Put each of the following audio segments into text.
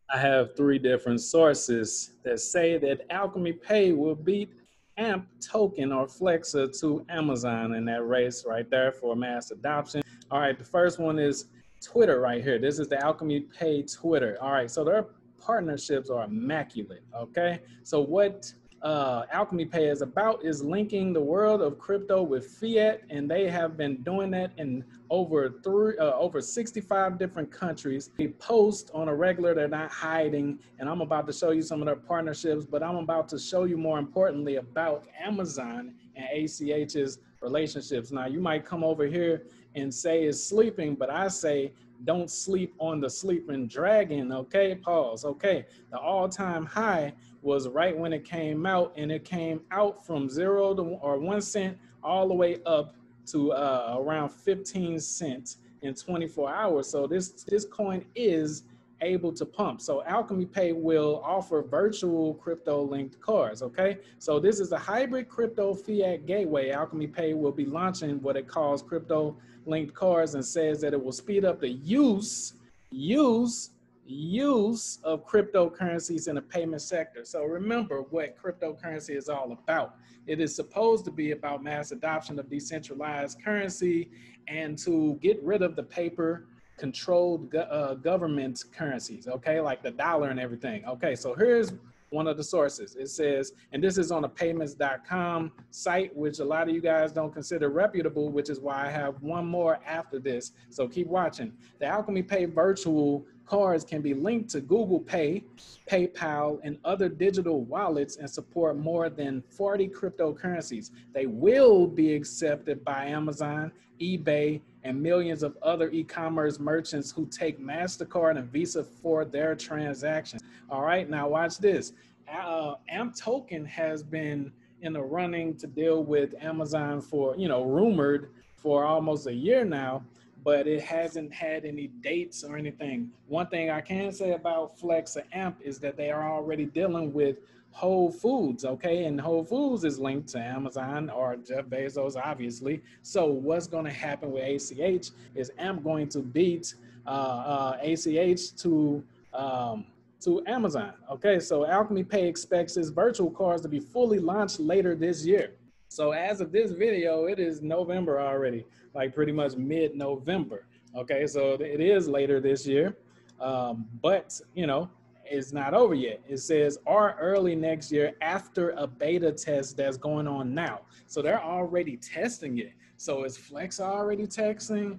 I have three different sources that say that Alchemy Pay will beat AMP token or Flexa to Amazon in that race right there for mass adoption. All right, the first one is Twitter right here. This is the Alchemy Pay Twitter. All right, so their partnerships are immaculate. Okay, so what Alchemy Pay is about is linking the world of crypto with fiat, and they have been doing that in over 65 different countries. They post on a regular, they're not hiding, and I'm about to show you some of their partnerships, but I'm about to show you more importantly about Amazon and ACH's relationships. Now, you might come over here and say it's sleeping, but I say don't sleep on the sleeping dragon. Okay, pause. Okay, the all-time high was right when it came out, and it came out from 0 to or 1 cent all the way up to around 15 cents in 24 hours. So this coin is able to pump. So Alchemy Pay will offer virtual crypto linked cards. Okay, so this is a hybrid crypto fiat gateway. Alchemy Pay will be launching what it calls crypto linked cards, and says that it will speed up the use of cryptocurrencies in the payment sector. So remember what cryptocurrency is all about. It is supposed to be about mass adoption of decentralized currency and to get rid of the paper controlled government currencies, okay, like the dollar and everything. Okay, so here's one of the sources. It says, and this is on a payments.com site, which a lot of you guys don't consider reputable, which is why I have one more after this. So keep watching. The Alchemy Pay virtual cards can be linked to Google Pay, PayPal, and other digital wallets and support more than 40 cryptocurrencies. They will be accepted by Amazon, eBay, and millions of other e-commerce merchants who take MasterCard and Visa for their transactions. All right, now watch this. AMP token has been in the running to deal with Amazon for, rumored for almost a year now, but it hasn't had any dates or anything. One thing I can say about Flex or AMP is that they are already dealing with Whole Foods, okay? And Whole Foods is linked to Amazon or Jeff Bezos, obviously. So what's going to happen with ACH is AMP going to beat ACH to Amazon, okay? So Alchemy Pay expects its virtual cards to be fully launched later this year. So as of this video, it is November already, like pretty much mid-November, okay? So it is later this year, but, it's not over yet. It says, or early next year after a beta test that's going on now. So they're already testing it. So is Flex already testing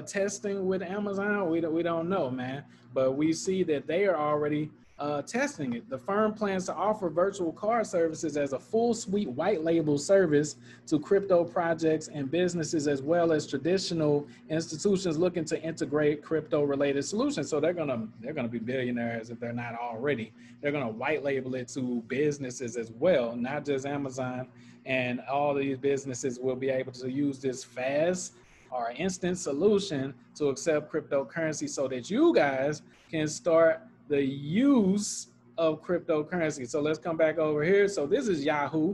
with Amazon? We don't know, man. But we see that they are already testing it. The firm plans to offer virtual card services as a full suite white label service to crypto projects and businesses, as well as traditional institutions looking to integrate crypto related solutions. So they're gonna be billionaires if they're not already. They're gonna white label it to businesses as well, not just Amazon. And all these businesses will be able to use this fast or instant solution to accept cryptocurrency so that you guys can start the use of cryptocurrency. So let's come back over here. So this is Yahoo.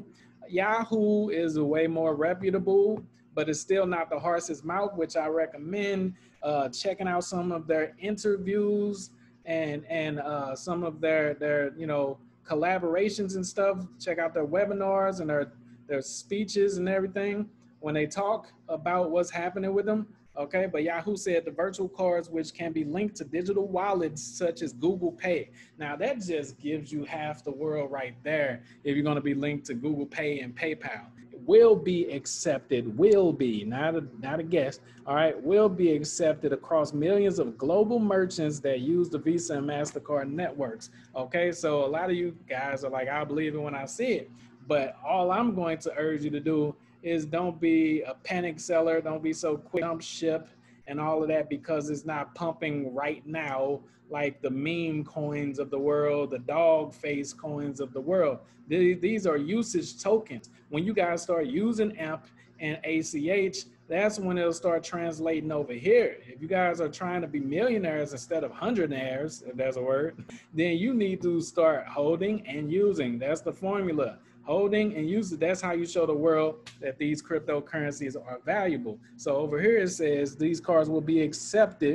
Yahoo is a way more reputable, but it's still not the horse's mouth, which I recommend checking out some of their interviews and some of their collaborations and stuff. Check out their webinars and their speeches and everything when they talk about what's happening with them. Okay, but Yahoo said the virtual cards, which can be linked to digital wallets such as Google Pay. Now that just gives you half the world right there. If you're going to be linked to Google Pay and PayPal, it will be accepted. Will be, not a guess. All right, will be accepted across millions of global merchants that use the Visa and MasterCard networks. Okay, so a lot of you guys are like, I'll believe it when I see it. But all I'm going to urge you to do is don't be a panic seller. Don't be so quick jump ship and all of that, because it's not pumping right now like the meme coins of the world, the dog face coins of the world. These are usage tokens. When you guys start using AMP and ACH, that's when it'll start translating over here. If you guys are trying to be millionaires instead of hundredaires, if there's a word, then you need to start holding and using. That's the formula. Holding and using, that's how you show the world that these cryptocurrencies are valuable. So over here it says these cards will be accepted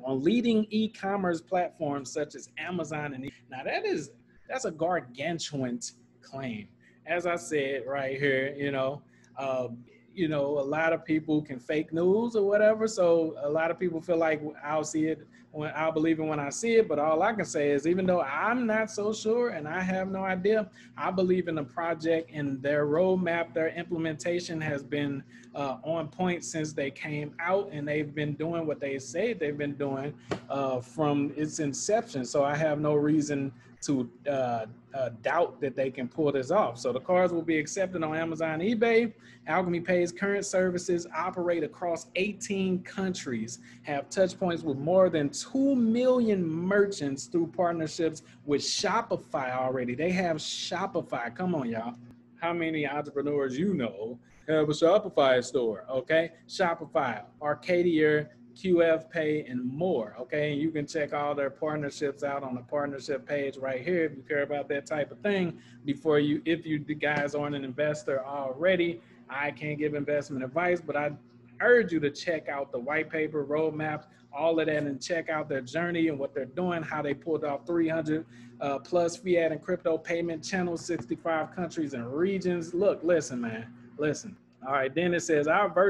on leading e-commerce platforms such as Amazon and now that's a gargantuan claim. As I said right here, uh, a lot of people can fake news or whatever. So a lot of people feel like I'll see it I'll believe it when I see it. But all I can say is, even though I'm not so sure and I have no idea, I believe in the project and their roadmap. Their implementation has been on point since they came out, and they've been doing what they say they've been doing from its inception. So I have no reason to doubt that they can pull this off. So the cards will be accepted on Amazon, eBay. Alchemy Pay's current services operate across 18 countries, have touch points with more than 2 million merchants through partnerships with Shopify already. They have Shopify. Come on, y'all. How many entrepreneurs you know have a Shopify store? Okay, Shopify, Arcadia, QF Pay, and more. Okay, and you can check all their partnerships out on the partnership page right here if you care about that type of thing. If you guys aren't an investor already, I can't give investment advice, but I urge you to check out the white paper, roadmap, all of that, and check out their journey and what they're doing, how they pulled off 300 plus fiat and crypto payment channels, 65 countries and regions. Look, listen, man, listen. All right, then it says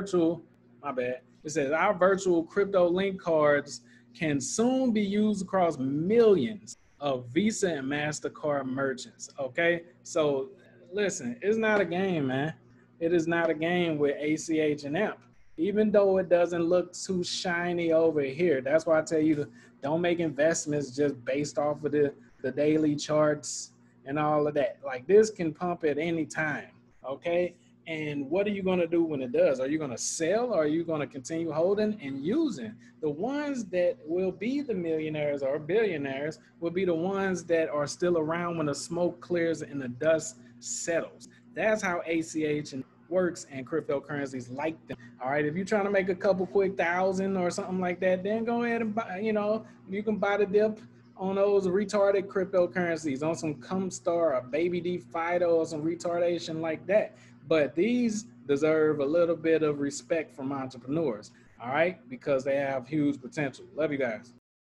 it says our virtual crypto link cards can soon be used across millions of Visa and MasterCard merchants. Okay, so listen, it's not a game, man. It is not a game with ACH and AMP, even though it doesn't look too shiny over here. That's why I tell you to don't make investments just based off of the daily charts and all of that. Like, this can pump at any time, okay? And what are you going to do when it does? Are you going to sell, or are you going to continue holding and using? The ones that will be the millionaires or billionaires will be the ones that are still around when the smoke clears and the dust settles. That's how ACH works, and cryptocurrencies like them. All right, if you're trying to make a couple quick thousand or something like that, then go ahead and buy, you can buy the dip on those retarded cryptocurrencies, on some Cumstar or Baby D Fido or some retardation like that. But these deserve a little bit of respect from entrepreneurs, all right, because they have huge potential. Love you guys.